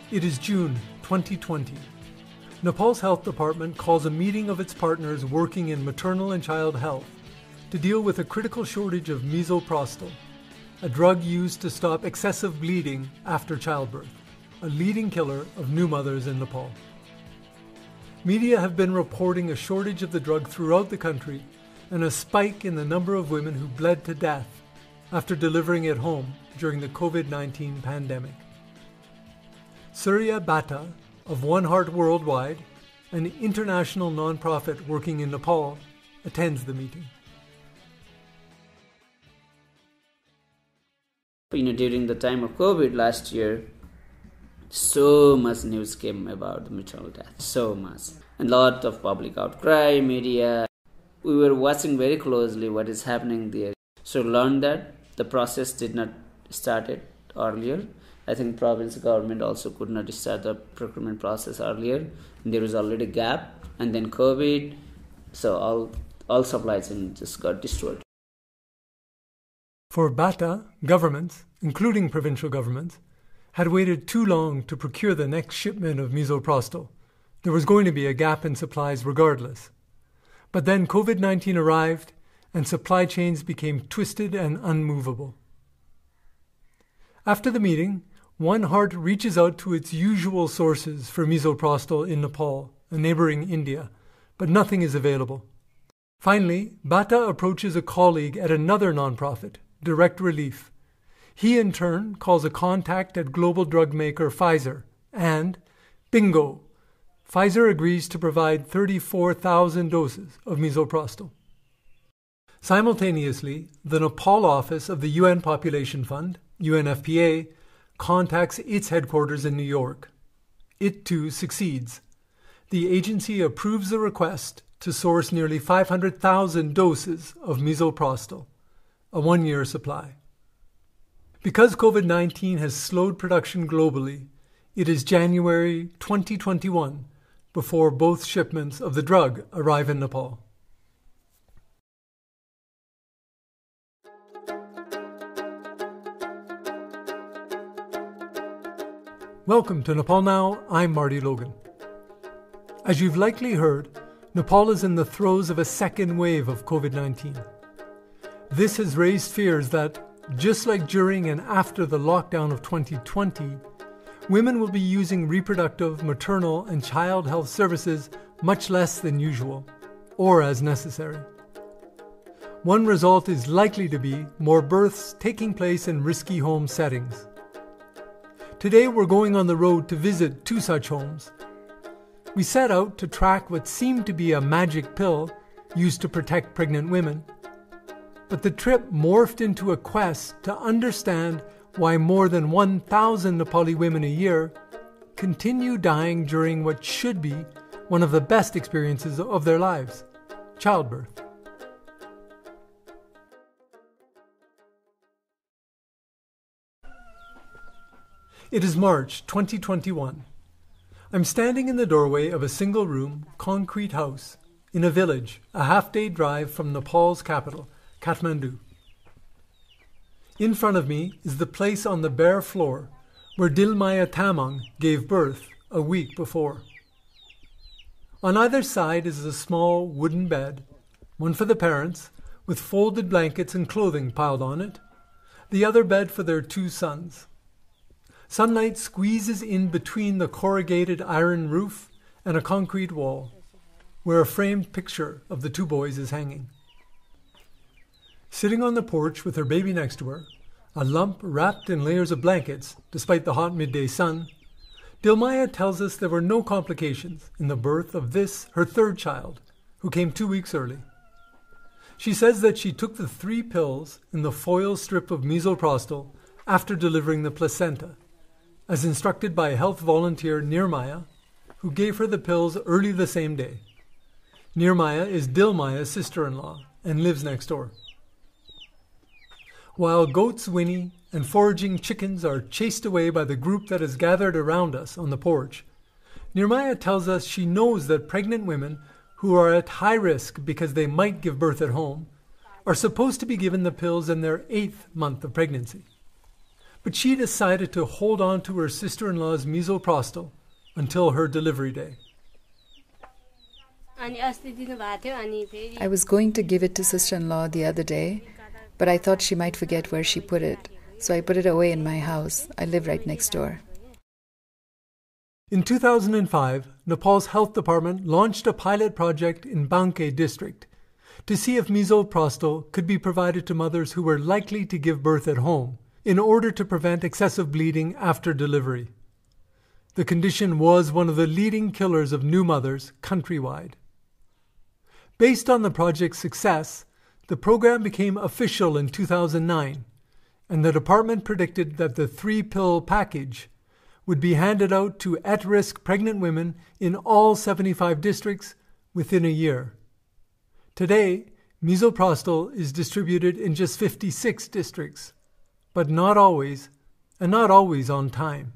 It is June 2020. Nepal's health department calls a meeting of its partners working in maternal and child health to deal with a critical shortage of misoprostol, a drug used to stop excessive bleeding after childbirth, a leading killer of new mothers in Nepal. Media have been reporting a shortage of the drug throughout the country and a spike in the number of women who bled to death after delivering at home during the COVID-19 pandemic. Surya Bhatta of One Heart Worldwide, an international nonprofit working in Nepal, attends the meeting. During the time of COVID last year, so much news came about the maternal death, so much. And a lot of public outcry, media. We were watching very closely what is happening there. So learned that the process did not start it earlier. I think province government also could not start the procurement process earlier. And there was already a gap. And then COVID, so all supply chain just got destroyed. For Bhatta, governments, including provincial governments, had waited too long to procure the next shipment of misoprostol. There was going to be a gap in supplies regardless. But then COVID-19 arrived and supply chains became twisted and unmovable. After the meeting, One Heart reaches out to its usual sources for misoprostol in Nepal, a neighboring India, but nothing is available. Finally, Bhatta approaches a colleague at another nonprofit, Direct Relief. He in turn calls a contact at global drug maker Pfizer, and bingo! Pfizer agrees to provide 34,000 doses of misoprostol. Simultaneously, the Nepal office of the UN Population Fund, UNFPA, contacts its headquarters in New York. It too succeeds. The agency approves the request to source nearly 500,000 doses of misoprostol, a one-year supply. Because COVID-19 has slowed production globally, it is January 2021 before both shipments of the drug arrive in Nepal. Welcome to Nepal Now, I'm Marty Logan. As you've likely heard, Nepal is in the throes of a second wave of COVID-19. This has raised fears that, just like during and after the lockdown of 2020, women will be using reproductive, maternal, and child health services much less than usual, or as necessary. One result is likely to be more births taking place in risky home settings. Today we're going on the road to visit two such homes. We set out to track what seemed to be a magic pill used to protect pregnant women. But the trip morphed into a quest to understand why more than 1,000 Nepali women a year continue dying during what should be one of the best experiences of their lives, childbirth. It is March 2021. I'm standing in the doorway of a single-room, concrete house in a village a half-day drive from Nepal's capital, Kathmandu. In front of me is the place on the bare floor where Dilmaya Tamang gave birth a week before. On either side is a small wooden bed, one for the parents, with folded blankets and clothing piled on it, the other bed for their two sons. Sunlight squeezes in between the corrugated iron roof and a concrete wall, where a framed picture of the two boys is hanging. Sitting on the porch with her baby next to her, a lump wrapped in layers of blankets despite the hot midday sun, Dilmaya tells us there were no complications in the birth of this, her third child, who came 2 weeks early. She says that she took the 3 pills in the foil strip of misoprostol after delivering the placenta, as instructed by health volunteer Nirmaya, who gave her the pills early the same day. Nirmaya is Dilmaya's sister-in-law and lives next door. While goats whinny and foraging chickens are chased away by the group that is gathered around us on the porch, Nirmaya tells us she knows that pregnant women who are at high risk because they might give birth at home are supposed to be given the pills in their 8th month of pregnancy. but she decided to hold on to her sister-in-law's misoprostol until her delivery day. I was going to give it to sister-in-law the other day, but I thought she might forget where she put it, so I put it away in my house. I live right next door. In 2005, Nepal's health department launched a pilot project in Banke district to see if misoprostol could be provided to mothers who were likely to give birth at home in order to prevent excessive bleeding after delivery. The condition was one of the leading killers of new mothers countrywide. Based on the project's success, the program became official in 2009, and the department predicted that the 3-pill package would be handed out to at-risk pregnant women in all 75 districts within a year. Today, misoprostol is distributed in just 56 districts, but not always on time.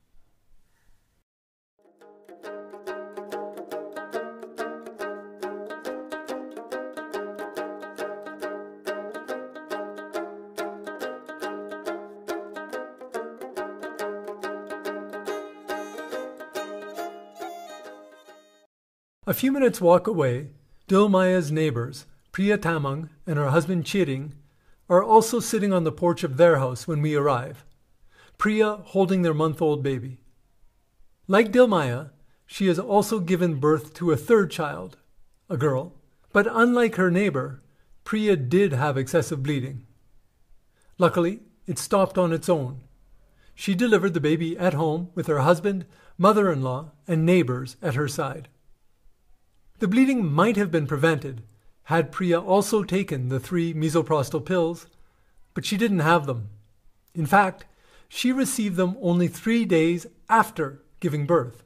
A few minutes' walk away, Dilmaya's neighbors, Priya Tamang and her husband Chiring, are also sitting on the porch of their house when we arrive, Priya holding their month-old baby. Like Dilmaya, she has also given birth to a third child, a girl, but unlike her neighbor, Priya did have excessive bleeding. Luckily, it stopped on its own. She delivered the baby at home with her husband, mother-in-law, and neighbors at her side. The bleeding might have been prevented had Priya also taken the 3 misoprostol pills, but she didn't have them. In fact, she received them only 3 days after giving birth.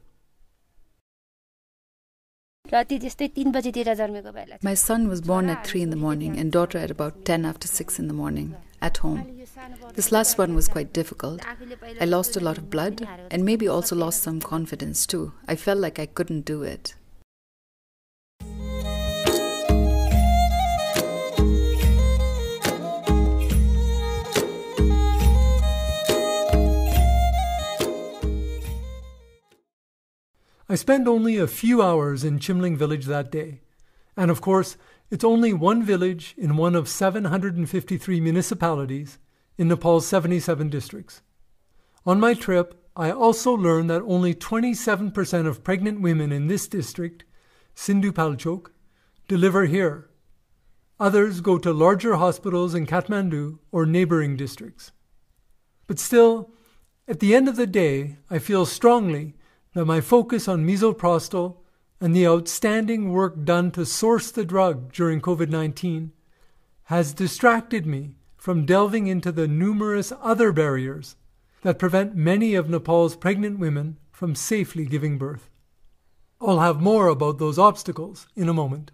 My son was born at 3 in the morning and daughter at about 10 after 6 in the morning, at home. This last one was quite difficult. I lost a lot of blood and maybe also lost some confidence too. I felt like I couldn't do it. I spent only a few hours in Chimling village that day, and of course, it's only one village in one of 753 municipalities in Nepal's 77 districts. On my trip, I also learned that only 27% of pregnant women in this district, Sindhu Palchok, deliver here. Others go to larger hospitals in Kathmandu or neighboring districts. But still, at the end of the day, I feel strongly that my focus on misoprostol and the outstanding work done to source the drug during COVID-19 has distracted me from delving into the numerous other barriers that prevent many of Nepal's pregnant women from safely giving birth. I'll have more about those obstacles in a moment.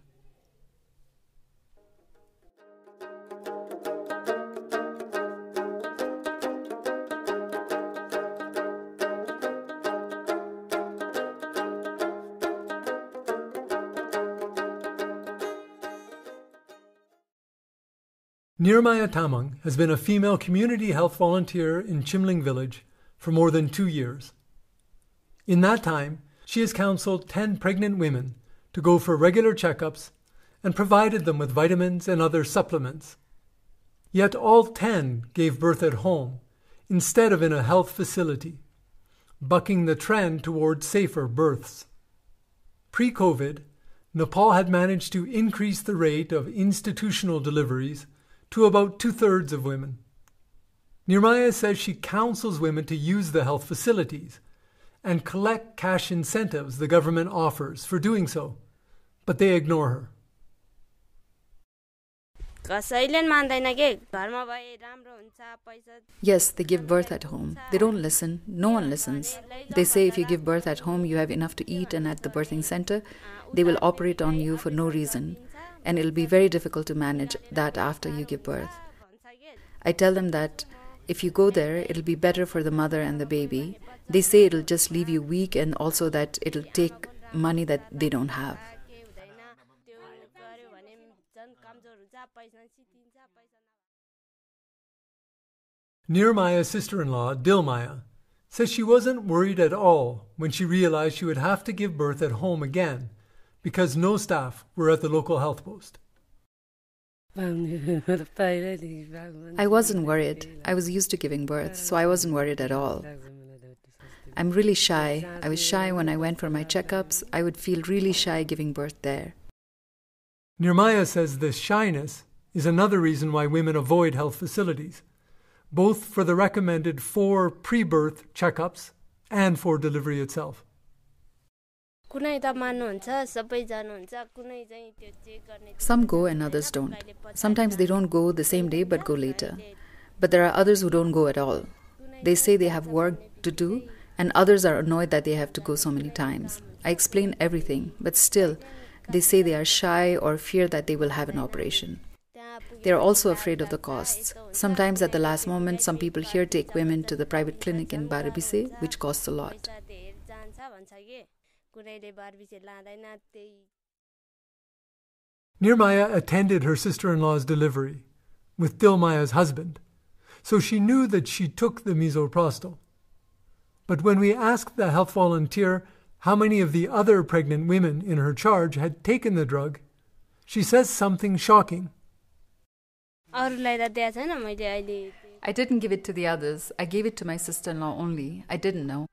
Nirmaya Tamang has been a female community health volunteer in Chimling village for more than 2 years. In that time, she has counseled 10 pregnant women to go for regular checkups and provided them with vitamins and other supplements. Yet all 10 gave birth at home instead of in a health facility, bucking the trend toward safer births. Pre-COVID, Nepal had managed to increase the rate of institutional deliveries to about 2/3 of women. Nirmaya says she counsels women to use the health facilities and collect cash incentives the government offers for doing so, but they ignore her. Yes, they give birth at home. They don't listen. No one listens. They say if you give birth at home, you have enough to eat, and at the birthing center, they will operate on you for no reason, and it'll be very difficult to manage that after you give birth. I tell them that if you go there, it'll be better for the mother and the baby. They say it'll just leave you weak and also that it'll take money that they don't have. Nirmaya's sister-in-law, Dilmaya, says she wasn't worried at all when she realized she would have to give birth at home again because no staff were at the local health post. I wasn't worried. I was used to giving birth, so I wasn't worried at all. I'm really shy. I was shy when I went for my checkups. I would feel really shy giving birth there. Nirmaya says this shyness is another reason why women avoid health facilities, both for the recommended 4 pre-birth checkups and for delivery itself. Some go and others don't. Sometimes they don't go the same day but go later. But there are others who don't go at all. They say they have work to do, and others are annoyed that they have to go so many times. I explain everything, but still, they say they are shy or fear that they will have an operation. They are also afraid of the costs. Sometimes at the last moment, some people here take women to the private clinic in Barabise, which costs a lot. Nirmaya attended her sister-in-law's delivery with Dilmaya's husband, so she knew that she took the misoprostol. But when we asked the health volunteer how many of the other pregnant women in her charge had taken the drug, she says something shocking. I didn't give it to the others. I gave it to my sister-in-law only. I didn't know.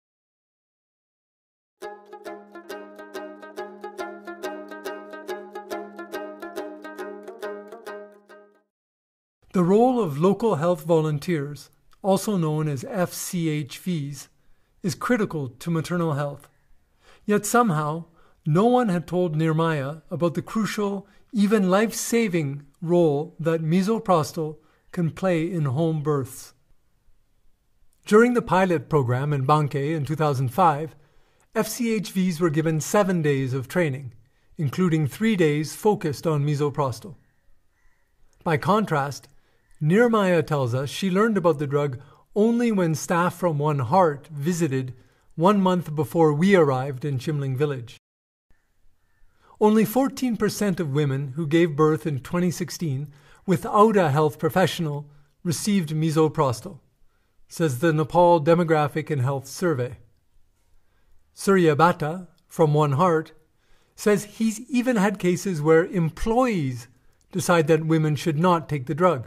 The role of local health volunteers, also known as FCHVs, is critical to maternal health. Yet somehow, no one had told Nirmaya about the crucial, even life-saving role that misoprostol can play in home births. During the pilot program in Banque in 2005, FCHVs were given 7 days of training, including 3 days focused on misoprostol. By contrast, Nirmaya tells us she learned about the drug only when staff from One Heart visited 1 month before we arrived in Chimling village. Only 14% of women who gave birth in 2016 without a health professional received misoprostol, says the Nepal Demographic and Health Survey. Surya Bhatta, from One Heart, says he's even had cases where employees decide that women should not take the drug.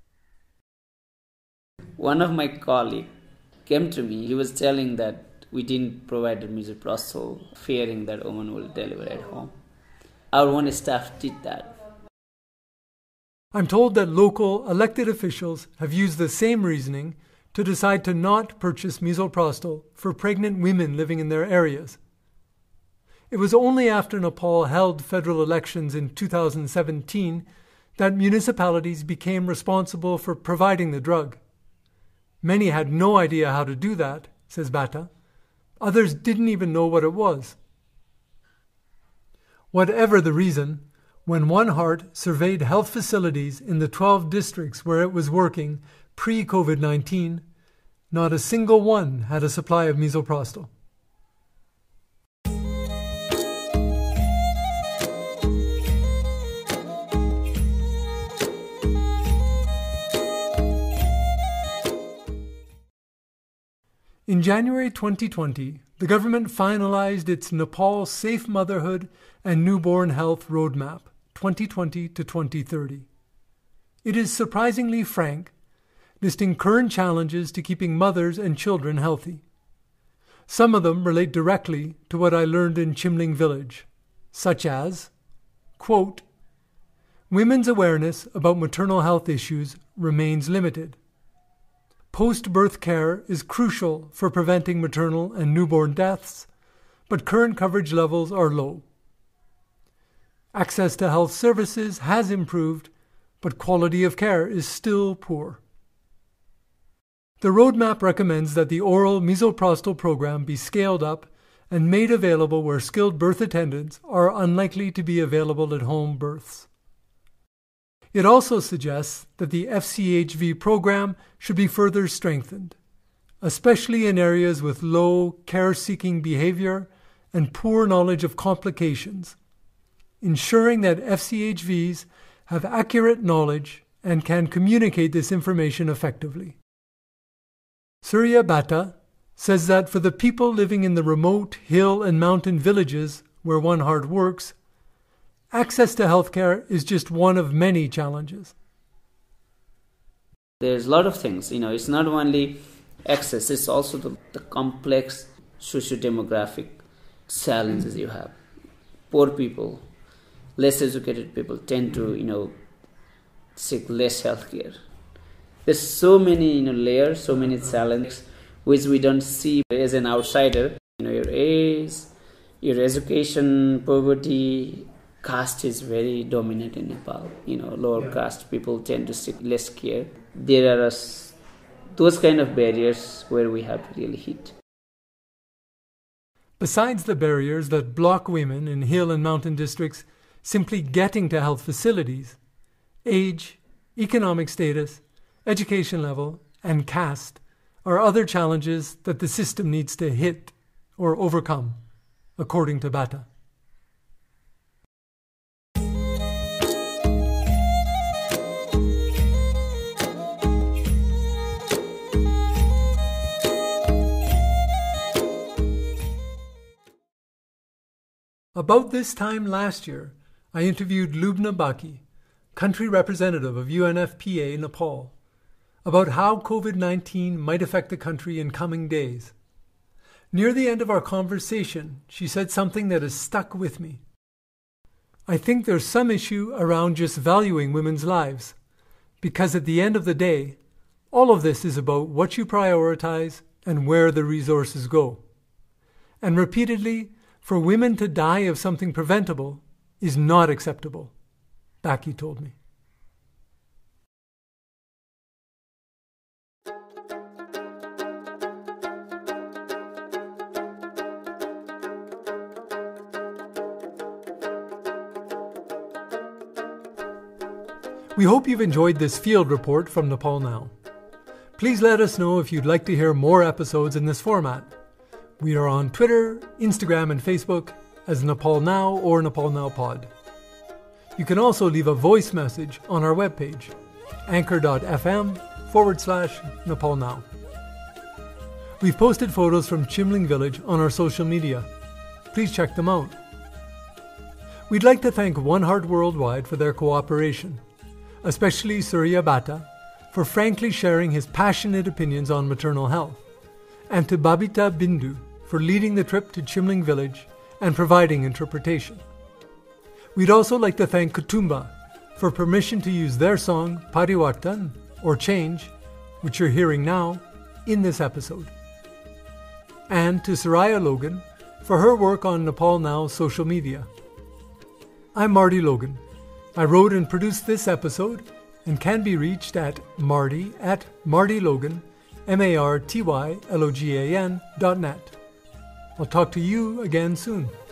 One of my colleagues came to me. He was telling that we didn't provide the misoprostol, fearing that woman will deliver at home. Our own staff did that. I'm told that local elected officials have used the same reasoning to decide to not purchase misoprostol for pregnant women living in their areas. It was only after Nepal held federal elections in 2017 that municipalities became responsible for providing the drug. Many had no idea how to do that, says Bhatta. Others didn't even know what it was. Whatever the reason, when One Heart surveyed health facilities in the 12 districts where it was working pre-COVID-19, not a single one had a supply of misoprostol. In January 2020, the government finalized its Nepal Safe Motherhood and Newborn Health Roadmap 2020 to 2030. It is surprisingly frank, listing current challenges to keeping mothers and children healthy. Some of them relate directly to what I learned in Chimling village, such as, quote, women's awareness about maternal health issues remains limited. Post-birth care is crucial for preventing maternal and newborn deaths, but current coverage levels are low. Access to health services has improved, but quality of care is still poor. The roadmap recommends that the oral misoprostol program be scaled up and made available where skilled birth attendants are unlikely to be available at home births. It also suggests that the FCHV program should be further strengthened, especially in areas with low care-seeking behavior and poor knowledge of complications, ensuring that FCHVs have accurate knowledge and can communicate this information effectively. Surya Bhatta says that for the people living in the remote hill and mountain villages where one heart works, access to healthcare is just one of many challenges. There's a lot of things, it's not only access, it's also the complex socio-demographic challenges you have. Poor people, less educated people tend to, seek less healthcare. There's so many, layers, so many challenges which we don't see as an outsider. Your age, your education, poverty, caste is very dominant in Nepal. Lower caste people tend to seek less care. There are those kind of barriers where we have to really hit. Besides the barriers that block women in hill and mountain districts simply getting to health facilities, age, economic status, education level, and caste are other challenges that the system needs to hit or overcome, according to Bhatta. About this time last year, I interviewed Lubna Baki, country representative of UNFPA Nepal, about how COVID-19 might affect the country in coming days. Near the end of our conversation, she said something that has stuck with me. I think there's some issue around just valuing women's lives, because at the end of the day, all of this is about what you prioritize and where the resources go. And repeatedly, for women to die of something preventable is not acceptable, Baki told me. We hope you've enjoyed this field report from Nepal Now. Please let us know if you'd like to hear more episodes in this format. We are on Twitter, Instagram, and Facebook as Nepal Now or Nepal Now Pod. You can also leave a voice message on our webpage, anchor.fm/Nepal Now. We've posted photos from Chimling village on our social media. Please check them out. We'd like to thank One Heart Worldwide for their cooperation, especially Surya Bhatta for frankly sharing his passionate opinions on maternal health, and to Babita Bindu for leading the trip to Chimling village and providing interpretation. We'd also like to thank Kutumba for permission to use their song Parivartan, or Change, which you're hearing now, in this episode. And to Soraya Logan for her work on Nepal Now's social media. I'm Marty Logan. I wrote and produced this episode and can be reached at martylogan, martylogan.net. I'll talk to you again soon.